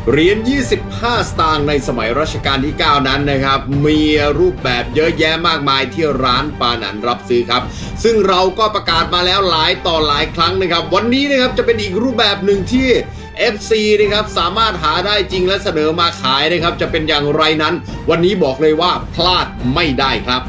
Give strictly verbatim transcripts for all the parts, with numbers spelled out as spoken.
เหรียญยี่สิบห้าสตางค์ในสมัยรัชกาลที่เก้านั้นนะครับมีรูปแบบเยอะแยะมากมายที่ร้านปานันรับซื้อครับซึ่งเราก็ประกาศมาแล้วหลายต่อหลายครั้งนะครับวันนี้นะครับจะเป็นอีกรูปแบบหนึ่งที่ เอฟ ซี นะครับสามารถหาได้จริงและเสนอมาขายนะครับจะเป็นอย่างไรนั้นวันนี้บอกเลยว่าพลาดไม่ได้ครับ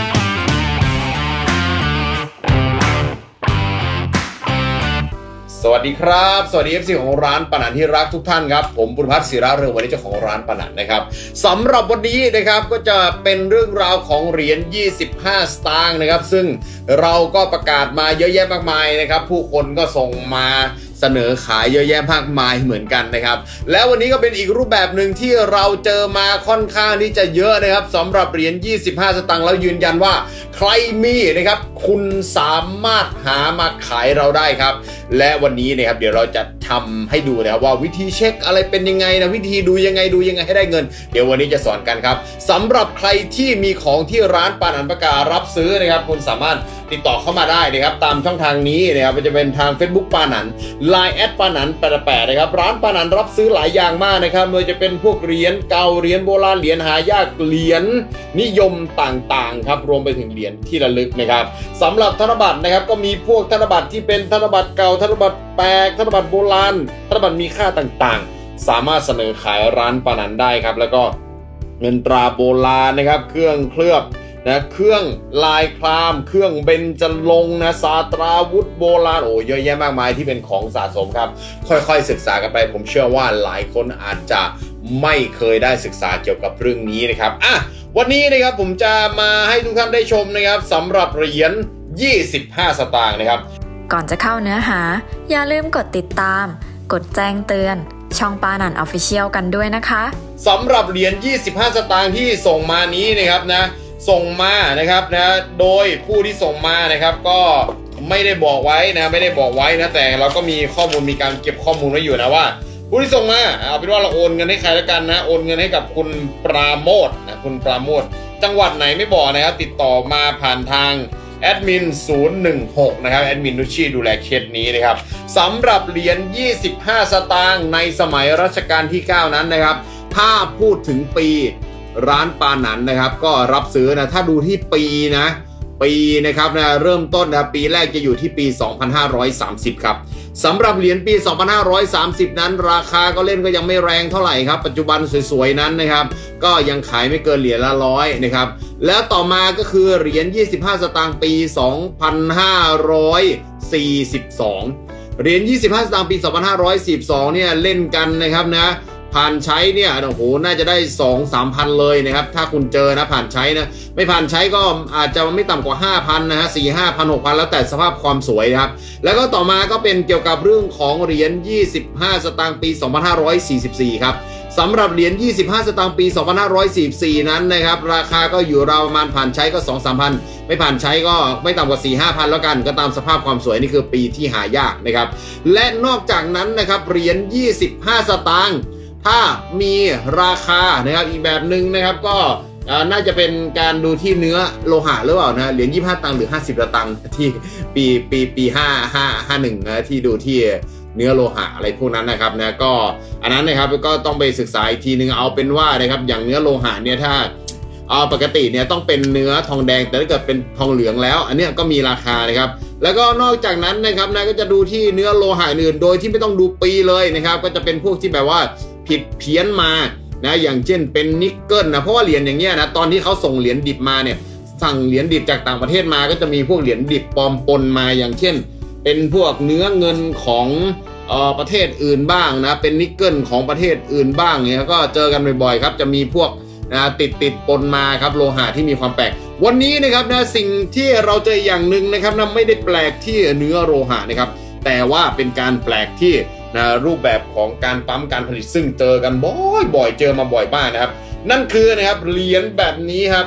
สวัสดีครับสวัสดี เอฟ ซี ของร้านปานันที่รักทุกท่านครับผมบุญพัฒน์ศิระเรืองวันนี้เจ้าของร้านปานันนะครับสำหรับวันนี้นะครับก็จะเป็นเรื่องราวของเหรียญยี่สิบห้าสตางค์นะครับซึ่งเราก็ประกาศมาเยอะแยะมากมายนะครับผู้คนก็ส่งมาเสนอขายเยอะแยะมากมายเหมือนกันนะครับแล้ววันนี้ก็เป็นอีกรูปแบบหนึ่งที่เราเจอมาค่อนข้างที่จะเยอะนะครับสำหรับเหรียญยี่สิบห้าสตางค์แล้วยืนยันว่าใครมีนะครับคุณสามารถหามาขายเราได้ครับและวันนี้นะครับเดี๋ยวเราจะทำให้ดูนะครับว่าวิธีเช็คอะไรเป็นยังไงนะวิธีดูยังไงดูยังไงให้ได้เงินเดี๋ยววันนี้จะสอนกันครับสำหรับใครที่มีของที่ร้านปานันประกาศรับซื้อนะครับคุณสามารถติดต่อเข้ามาได้นะครับตามช่องทางนี้นะครับจะเป็นทาง Facebook ปานัน ไลน์ แอดปานันแปดแปดนะครับร้านปานันรับซื้อหลายอย่างมากนะครับโดยจะเป็นพวกเหรียญเก่าเหรียญโบราณเหรียญหายากเหรียญนิยมต่างๆครับรวมไปถึงเหรียญที่ระลึกนะครับสำหรับธนบัตรนะครับก็มีพวกธนบัตรที่เป็นธนบัตรเก่าธนบัตรแปลกธนบัตรโบราณธนบัตรมีค่าต่างๆสามารถเสนอขายร้านปานันได้ครับแล้วก็เงินตราโบราณนะครับเครื่องเคลือบนะเครื่องลายครามเครื่องเบญจรงค์นะสาตราวุธโบราณโอ้เยอะแยะมากมายที่เป็นของสะสมครับค่อยๆศึกษากันไปผมเชื่อว่าหลายคนอาจจะไม่เคยได้ศึกษาเกี่ยวกับเรื่องนี้นะครับอ่ะวันนี้นะครับผมจะมาให้ทุกท่านได้ชมนะครับสำหรับเหรียญยี่สิบห้าสตางค์นะครับก่อนจะเข้าเนื้อหาอย่าลืมกดติดตามกดแจ้งเตือนช่องปานัน Official กันด้วยนะคะสำหรับเหรียญยี่สิบห้าสตางค์ที่ส่งมานี้นะครับนะส่งมานะครับนะโดยผู้ที่ส่งมานะครับก็ไม่ได้บอกไว้นะไม่ได้บอกไว้นะแต่เราก็มีข้อมูลมีการเก็บข้อมูลไว้อยู่นะว่าผู้ที่ส่งมาเอาเป็นว่าเราโอนเงินให้ใครแล้วกันนะโอนเงินให้กับคุณปราโมทนะคุณปราโมทจังหวัดไหนไม่บอกนะครับติดต่อมาผ่านทางแอดมินศูนย์หนึ่งหกนะครับแอดมินนุชชี่ดูแลเคสนี้นะครับสำหรับเหรียญยี่สิบห้าสตางค์ในสมัยรัชกาลที่เก้านั้นนะครับถ้าพูดถึงปีร้านปานันนะครับก็รับซื้อนะถ้าดูที่ปีนะปีนะครับนะเริ่มต้นนะปีแรกจะอยู่ที่ปีสองพันห้าร้อยสามสิบครับสำหรับเหรียญปีสองพันห้าร้อยสามสิบนั้นราคาก็เล่นก็ยังไม่แรงเท่าไหร่ครับปัจจุบันสวยๆนั้นนะครับก็ยังขายไม่เกินเหรียญละร้อยนะครับแล้วต่อมาก็คือเหรียญยี่สิบห้าสตางค์ปีสองพันห้าร้อยสี่สิบสองเหรียญยี่สิบห้าสตางค์ปีสองพันห้าร้อยสี่สิบสองเนี่ยเล่นกันนะครับนะผ่านใช้เนี่ยโอ้โหน่าจะได้ สองถึงสามพัน เลยนะครับถ้าคุณเจอนะผ่านใช้นะไม่ผ่านใช้ก็อาจจะไม่ต่ำกว่า ห้าพัน นะฮะ สี่ ห้าพัน หกพัน แล้วแต่สภาพความสวยนะครับแล้วก็ต่อมาก็เป็นเกี่ยวกับเรื่องของเหรียญยี่สิบห้าสตางค์ปีสองพันห้าร้อยสี่สิบสี่ครับสำหรับเหรียญยี่สิบห้าสตางค์ปีสองพันห้าร้อยสี่สิบสี่นั้นนะครับราคาก็อยู่ราวประมาณผ่านใช้ก็ สองถึงสามพัน ไม่ผ่านใช้ก็ไม่ต่ำกว่า สี่ถึงห้าพัน แล้วกันก็ตามสภาพความสวยนี่คือปีที่หายากนะครับและนอกจากนั้นนะครับเหรียญยี่สิบห้าสตางค์ถ้ามีราคานะครับอีกแบบหนึ่งนะครับก็น่าจะเป็นการดูที่เนื้อโลหะหรือเปล่านะเหรียญยี่สิบห้าตังค์หรือห้าสิบตังค์ที่ปีปีปีห้า ห้า ห้าสิบเอ็ดนะที่ดูที่เนื้อโลหะอะไรพวกนั้นนะครับนะก็อันนั้นนะครับก็ต้องไปศึกษาอีกทีนึงเอาเป็นว่านะครับอย่างเนื้อโลหะเนี่ยถ้าเอาปกติเนี่ยต้องเป็นเนื้อทองแดงแต่ถ้าเกิดเป็นทองเหลืองแล้วอันนี้ก็มีราคานะครับแล้วก็นอกจากนั้นนะครับนะก็จะดูที่เนื้อโลหะอื่นโดยที่ไม่ต้องดูปีเลยนะครับก็จะเป็นพวกที่แบบว่าผิดเพี้ยนมานะอย่างเช่นเป็นนิกเกิลนะเพราะว่าเหรียญอย่างเงี้ยนะตอนที่เขาส่งเหรียญดิบมาเนี่ยสั่งเหรียญดิบจากต่างประเทศมาก็จะมีพวกเหรียญดิบปลอมปนมาอย่างเช่นเป็นพวกเนื้อเงินของเอ่อประเทศอื่นบ้างนะเป็นนิกเกิลของประเทศอื่นบ้างเนี่ยก็เจอกันบ่อยๆครับจะมีพวกนะติดติดปนมาครับโลหะที่มีความแปลกวันนี้นะครับนะสิ่งที่เราเจออย่างหนึ่งนะครับนะไม่ได้แปลกที่เนื้อโลหะนะครับแต่ว่าเป็นการแปลกที่นะรูปแบบของการปั๊มการผลิตซึ่งเจอกันบ่อยๆเจอมาบ่อยมากนะครับนั่นคือนะครับเหรียญแบบนี้ครับ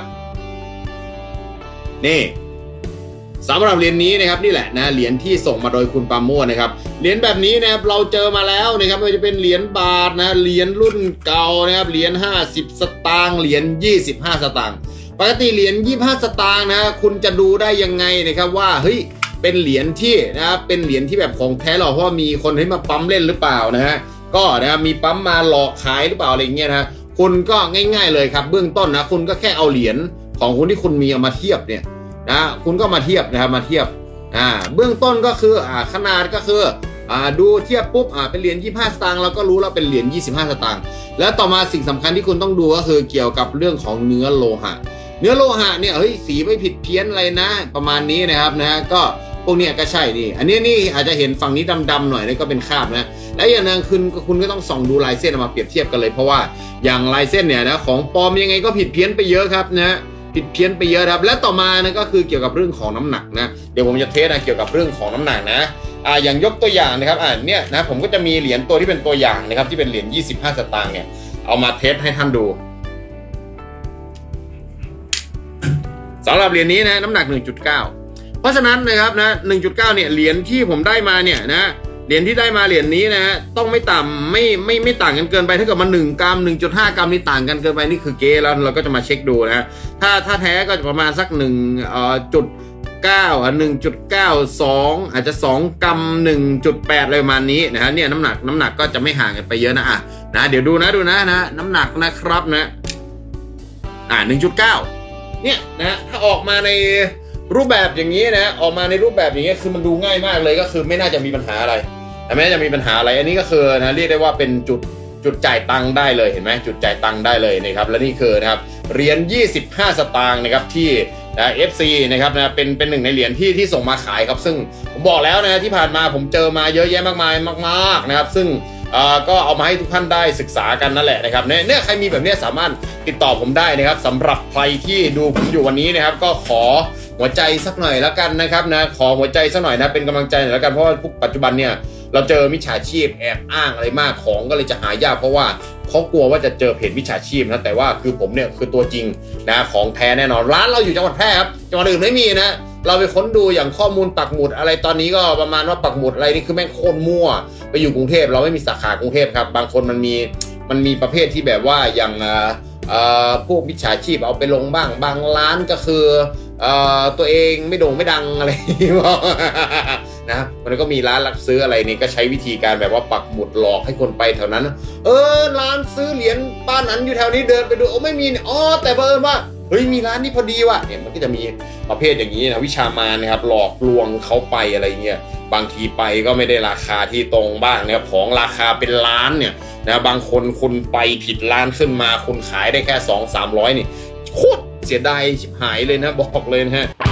นี่สำหรับเหรียญนี้นะครับนี่แหละนะเหรียญที่ส่งมาโดยคุณปราโมทนะครับเหรียญแบบนี้นะครับเราเจอมาแล้วนะครับไม่ว่าจะเป็นเหรียญบาทนะเหรียญรุ่นเก่านะครับเหรียญห้าสิบสตางค์เหรียญยี่สิบห้าสตางค์ปกติเหรียญยี่สิบห้าสตางค์นะคุณจะดูได้ยังไงนะครับว่าเฮ้ยเป็นเหรียญที่นะครับเป็นเหรียญที่แบบของแท้หรอเพราะว่ามีคนให้มาปั๊มเล่นหรือเปล่านะฮะก็นะครับมีปั๊มมาหลอกขายหรือเปล่าอะไรเงี้ยนะคุณก็ง่ายๆเลยครับเบื้องต้นนะคุณก็แค่เอาเหรียญของคุณที่คุณมีเอามาเทียบเนี่ยนะคุณก็มาเทียบนะครับมาเทียบอ่าเบื้องต้นก็คืออ่าขนาดก็คืออ่าดูเทียบปุ๊บอ่าเป็นเหรียญยี่สิบห้าสตางค์เราก็รู้แล้วเป็นเหรียญยี่สิบห้าสตางค์แล้วต่อมาสิ่งสำคัญที่คุณต้องดูก็คือเกี่ยวกับเรื่องของเนื้อโลหะเนื้อโลหะเนี่ยเฮ้ยสีไม่ผิดเพี้ยนอะไรนะประมาณนี้นะครับนะก็พวกเนี้ยก็ใช่นี่อันนี้นี่อาจจะเห็นฝั่งนี้ดำๆหน่อยนี่ก็เป็นคราบนะและอย่างนึงคุณคุณก็ต้องส่องดูลายเส้นมาเปรียบเทียบกันเลยเพราะว่าอย่างลายเส้นเนี่ยนะของปลอมยังไงก็ผิดเพี้ยนไปเยอะครับนะผิดเพี้ยนไปเยอะครับและต่อมานะก็คือเกี่ยวกับเรื่องของน้ำหนักนะเดี๋ยวผมจะเทสนะเกี่ยวกับเรื่องของน้ำหนักนะอ่าอย่างยกตัวอย่างนะครับอ่าเนี่ยนะผมก็จะมีเหรียญตัวที่เป็นตัวอย่างนะครับที่เป็นเหรียญยี่สิบห้าสตางค์เนี่ยเอามาเทสให้ท่านดูสำหรับเหรียญนี้นะน้ำหนัก หนึ่งจุดเก้า เพราะฉะนั้นนะครับนะ หนึ่งจุดเก้า เนี่ยเหรียญที่ผมได้มาเนี่ยนะเหรียญที่ได้มาเหรียญนี้นะฮะต้องไม่ต่ำไม่ไม่ไม่ต่างกันเกินไปถ้าเกิดมันหนึ่งกรัม หนึ่งจุดห้ากรัมนี่ต่างกันเกินไปนี่คือเก๊แล้วเราก็จะมาเช็คดูนะถ้าถ้าแท้ก็จะประมาณสักหนึ่งเอ่อจุดเก้าอ่ะ หนึ่งจุดเก้าสอง อาจจะสองกรัม หนึ่งจุดแปด อะไรประมาณนี้นะฮะเนี่ยน้ำหนักน้ำหนักก็จะไม่ห่างกันไปเยอะนะอ่ะนะเดี๋ยวดูนะดูนะนะน้ำหนักนะครับนะอ่า หนึ่งจุดเก้า เนี่ยนะถ้าออกมาในรูปแบบอย่างนี้นะออกมาในรูปแบบอย่างนี้คือมันดูง่ายมากเลยก็คือไม่น่าจะมีปัญหาอะไรแต่ไม่น่าจะมีปัญหาอะไรอันนี้ก็คือนะเรียกได้ว่าเป็นจุดจุดจ่ายตังค์ได้เลยเห็นไหมจุดจ่ายตังค์ได้เลยนะครับและนี่คือนะครับเหรียญยี่สิบห้าสตางค์นะครับที่นะ เอฟ ซี นะครับนะเป็นเป็นหนึ่งในเหรียญที่ที่ส่งมาขายครับซึ่งผมบอกแล้วนะที่ผ่านมาผมเจอมาเยอะแยะมากมายมากๆนะครับซึ่งเอ่อก็เอามาให้ทุกท่านได้ศึกษากันนั่นแหละนะครับเนี่ยเนี่ยใครมีแบบนี้สามารถติดต่อผมได้นะครับสำหรับใครที่ดูผมอยู่วันนี้นะครับก็ขอหัวใจสักหน่อยแล้วกันนะครับนะขอหัวใจสักหน่อยนะเป็นกำลังใจหน่อยแล้วกันเพราะว่าปัจจุบันเนี่ยเราเจอมิจฉาชีพแอบอ้างอะไรมากของก็เลยจะหายากเพราะว่าเขากลัวว่าจะเจอเพจมิจฉาชีพนะแต่ว่าคือผมเนี่ยคือตัวจริงนะของแท้แน่นอนร้านเราอยู่จังหวัดแพร่ครับจังหวัดอื่นไม่มีนะเราไปค้นดูอย่างข้อมูลปักหมุดอะไรตอนนี้ก็ประมาณว่าปักหมุดอะไรนี่คือแม่งโคตรมั่วไปอยู่กรุงเทพเราไม่มีสาขากรุงเทพครับบางคนมันมีมันมีประเภทที่แบบว่าอย่างเอ่อพวกมิจฉาชีพเอาไปลงบ้างบางร้านก็คือเอ่อตัวเองไม่โด่งไม่ดังอะไรนะมันก็มีร้านรับซื้ออะไรนี่ก็ใช้วิธีการแบบว่าปักหมุดหลอกให้คนไปแถวนั้นเออร้านซื้อเหรียญป้านั้นอยู่แถวนี้เดินไปดูโอ้ไม่มีอ๋อแต่เพิ่มว่าเฮ้ยมีร้านนี้พอดีว่ะเนี่ยมันก็จะมีประเภทอย่างนี้นะวิชามารนะครับหลอกลวงเขาไปอะไรเงี้ยบางทีไปก็ไม่ได้ราคาที่ตรงบ้างนะครับของราคาเป็นล้านเนี่ยนะบางคนคุณไปผิดร้านขึ้นมาคุณขายได้แค่สองสามร้อยนี่โคตรเสียดายชิบหายเลยนะบอกเลยนะฮะ